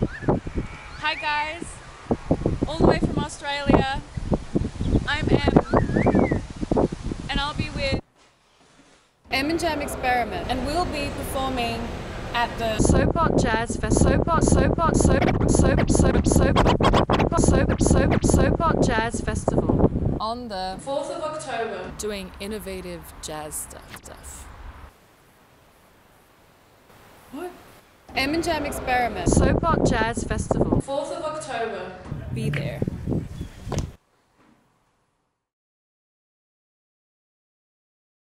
Hi guys, all the way from Australia. I'm Em, and I'll be with Em and Jam Experiment, and we'll be performing at the Sopot Jazz Festival. Sopot Jazz Festival on the 4th of October, doing innovative jazz stuff. What? Em and Jam Experiment. Sopot Jazz Festival. 4th of October. Be there.